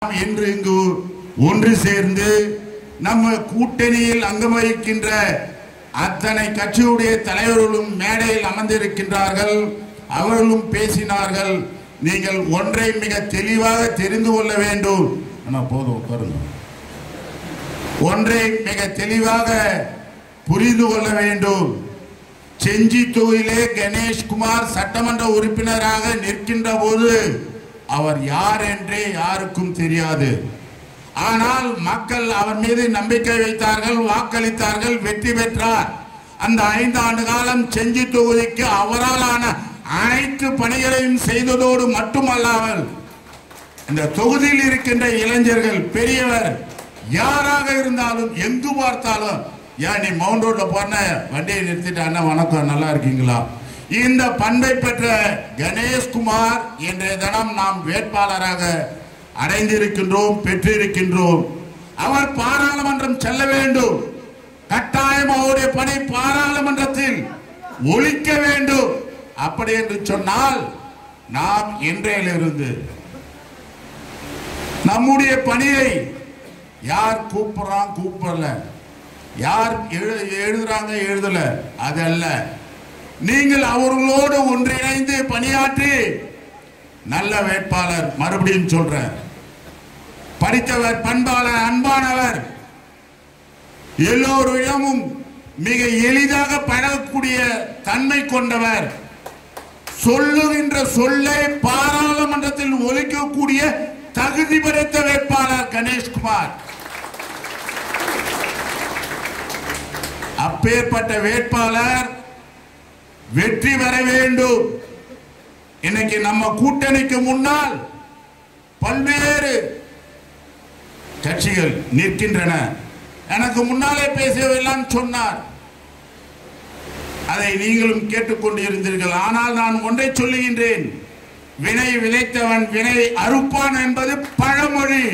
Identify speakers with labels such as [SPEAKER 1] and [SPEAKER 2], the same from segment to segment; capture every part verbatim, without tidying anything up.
[SPEAKER 1] என்று இங்கு ஒன்று சேர்ந்து நம்ம கூட்டணியில் அங்கம் வகிக்கின்ற அத்தனை கட்சியுடைய தலைவர்களும் மேடையில் அமர்ந்திருக்கின்றார்கள். அவர்களும் பேசினார்கள். நீங்கள் ஒன்றை மிக தெளிவாக தெரிந்து கொள்ள வேண்டும். போதும் உட்காருங்க. ஒன்றை மிக தெளிவாக புரிந்து கொள்ள வேண்டும். செஞ்சி தொகுதியிலே கணேஷ்குமார் சட்டமன்ற உறுப்பினராக நிற்கின்ற போது அவர் யார் என்றே யாருக்கும் தெரியாது. ஆனால் மக்கள் அவர் மீது நம்பிக்கை வைத்தார்கள், வாக்களித்தார்கள், வெற்றி பெற்றார். அந்த ஐந்து ஆண்டு காலம் செஞ்சி தொகுதிக்கு அவராலான அனைத்து பணிகளையும் செய்ததோடு மட்டுமல்லாமல் இந்த தொகுதியில் இருக்கின்ற இளைஞர்கள், பெரியவர் யாராக இருந்தாலும் எங்கு பார்த்தாலும் ஏன் நீ மவுண்ட் ரோட்ல போன வண்டியை நிறுத்திட்டு அண்ணா வணக்கம் நல்லா இருக்கீங்களா, இந்த பண்பை பெற்ற கணேஷ்குமார் இன்றைய தினம் நாம் வேட்பாளராக அடைந்திருக்கின்றோம், பெற்றிருக்கின்றோம். அவர் பாராளுமன்றம் செல்ல வேண்டும். கட்டாயம் அவருடைய பணி பாராளுமன்றத்தில் ஒலிக்க வேண்டும். அப்படி என்று சொன்னால் நாம் இன்றையிலிருந்து நம்முடைய பணியை யார் கூப்பிடுறான் கூப்பிடல, யார் எழுதுறாங்க எழுதல, அதல்ல. நீங்கள் அவர்களோடு ஒன்றிணைந்து பணியாற்றி நல்ல வேட்பாளர், மறுபடியும் சொல்றேன், படித்தவர், பண்பாளர், அன்பானவர், எல்லோரிடமும் மிக எளிதாக பழகக்கூடிய தன்மை கொண்டவர், சொல்லுகின்ற சொல்லை பாராளுமன்றத்தில் ஒலிக்கக்கூடிய தகுதி படைத்த வேட்பாளர் கணேஷ்குமார். அப்பேற்பட்ட வேட்பாளர் வெற்றி பெற வேண்டும். இன்னைக்கு நம்ம கூட்டணிக்கு முன்னால் பல்வேறு கட்சிகள் நிற்கின்றன. எனக்கு முன்னாலே பேசியவெல்லாம் சொன்னார், அதை நீங்களும் கேட்டுக்கொண்டு இருந்தீர்கள். ஆனால் நான் ஒன்றை சொல்லுகின்றேன், வினை விளைத்தவன் வினை அறுப்பான் என்பது பழமொழி.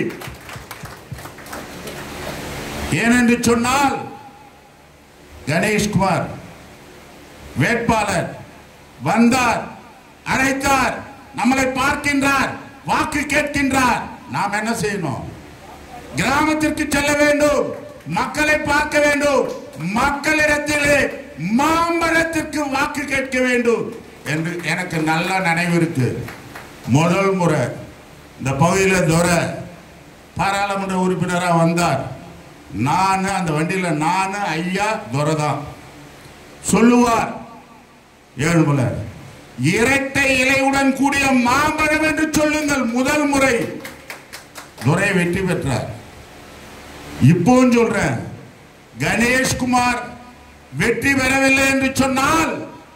[SPEAKER 1] ஏனென்று சொன்னால் கணேஷ்குமார் வேட்பாளர் வந்தார், அழைத்தார், நம்மளை பார்க்கின்றார், வாக்கு கேட்கின்றார். நாம் என்ன செய்யணும்? கிராமத்திற்கு செல்ல வேண்டும், மக்களை பார்க்க வேண்டும், மக்களிடத்திலே மாம்பழத்திற்கு வாக்கு கேட்க வேண்டும் என்று எனக்கு நல்ல நினைவு இருக்கு. முதல் முறை இந்த பகுதியில் துரை பாராளுமன்ற உறுப்பினராக வந்தார். நான் அந்த வண்டியில் நான் ஐயா துரை தான் சொல்லுவார், ஏழுமலை இரட்டை இலையுடன் கூடிய மாம்பழம் என்று சொல்லுங்கள். முதல் முறை துரை வெற்றி பெற்றார். இப்போ சொல்றேன், கணேஷ்குமார் வெற்றி பெறவில்லை என்று சொன்னால்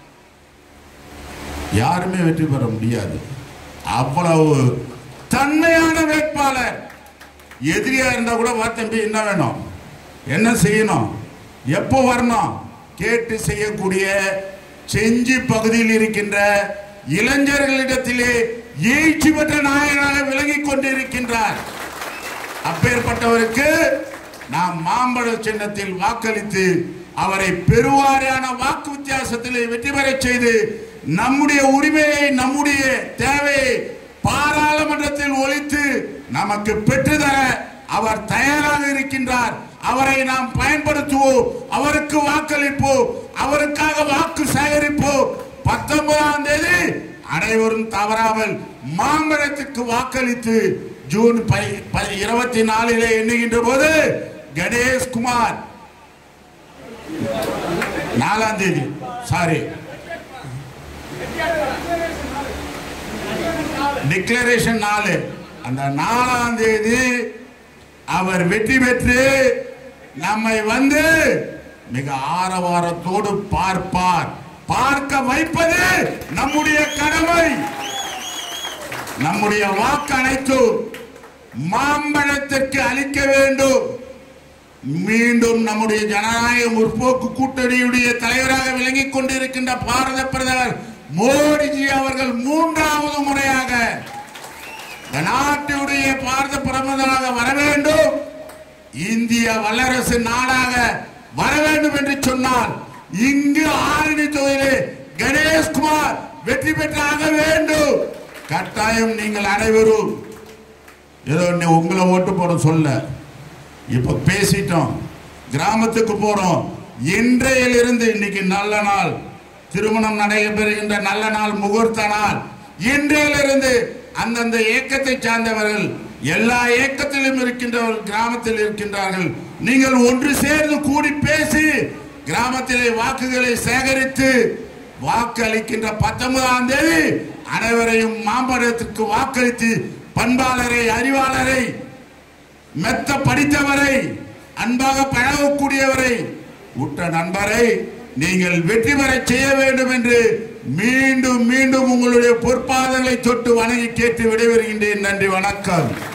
[SPEAKER 1] யாருமே வெற்றி பெற முடியாது. அவ்வளவு தன்மையான வேட்பாளர். எதிரியா இருந்தா கூட வார்த்தை என்ன வேணும், என்ன செய்யணும், எப்போ வரணும் கேட்டு செய்யக்கூடிய செஞ்சி பகுதியில் இருக்கின்ற இளைஞர்களிடத்திலே எழுச்சி பெற்ற நாயகனாக விளங்கிக் கொண்டிருக்கின்றார். அப்பேற்பட்டவருக்கு நாம் மாம்பழ சின்னத்தில் வாக்களித்து அவரை பெருவாரியான வாக்கு வித்தியாசத்தில் வெற்றி பெற செய்து நம்முடைய உரிமையை, நம்முடைய தேவையை பாராளுமன்றத்தில் ஒலித்து நமக்கு பெற்றுத்தர அவர் தயாராக இருக்கின்றார். அவரை நாம் பயன்படுத்துவோம், அவருக்கு வாக்களிப்போம், அவருக்காக வாக்கு சேகரிப்போம். பத்தொன்பதாம் தேதி அனைவரும் தவறாமல் மாம்பழத்துக்கு வாக்களித்து ஜூன் இருபத்தி நாலிலே எண்ணுகின்ற போது கணேஷ்குமார் நாலாம் தேதி சாரி டிக்ளரேஷன் நாலு, அந்த நாலாம் தேதி அவர் வெற்றி பெற்று நம்மை வந்து மிக ஆரவாரத்தோடு பார்ப்பார். பார்க்க வைப்பது நம்முடைய கடமை. நம்முடைய வாக்கு அனைத்து மாம்பழத்திற்கு அளிக்க வேண்டும். மீண்டும் நம்முடைய ஜனநாயக முற்போக்கு கூட்டணியுடைய தலைவராக விளங்கிக் கொண்டிருக்கின்ற பாரத பிரதமர் மோடிஜி அவர்கள் மூன்றாவது முறையாக நாட்டுடைய பாரத பிரதமராக வர வேண்டும், இந்திய வல்லரசு நாடாக வர வேண்டும் என்று சொன்னால் இங்கு ஆரணி தொகுதியிலே கணேஷ்குமார் வெற்றி பெற்றாக வேண்டும். கட்டாயம் நீங்கள் அனைவரும் ஏதோ உங்களை ஓட்டு போட சொல்ல, இப்ப பேசிட்டோம். கிராமத்துக்கு போறோம். இன்றையிலிருந்து இன்னைக்கு நல்ல நாள், திருமணம் நடைபெறுகின்ற நல்ல நாள், முகூர்த்த நாள். இன்றையிலிருந்து அந்தந்த இயக்கத்தை சார்ந்தவர்கள், எல்லா இயக்கத்திலும் இருக்கின்றவர்கள் கிராமத்தில் இருக்கின்றார்கள். நீங்கள் ஒன்று சேர்ந்து கூடி பேசி கிராமத்திலே வாக்குகளை சேகரித்து வாக்கு அளிக்கின்ற பத்தொன்பதாம் தேதி அனைவரையும் மாம்பழத்திற்கு வாக்களித்து பண்பாளரை, அறிவாளரை, மெத்த படித்தவரை, அன்பாக பழகக்கூடியவரை, உற்ற நண்பரை நீங்கள் வெற்றி பெற செய்ய வேண்டும் என்று மீண்டும் மீண்டும் உங்களுடைய பொற்பாதங்களை தொட்டு வணங்கி கேட்டு விடைபெறுகின்றேன். நன்றி, வணக்கம்.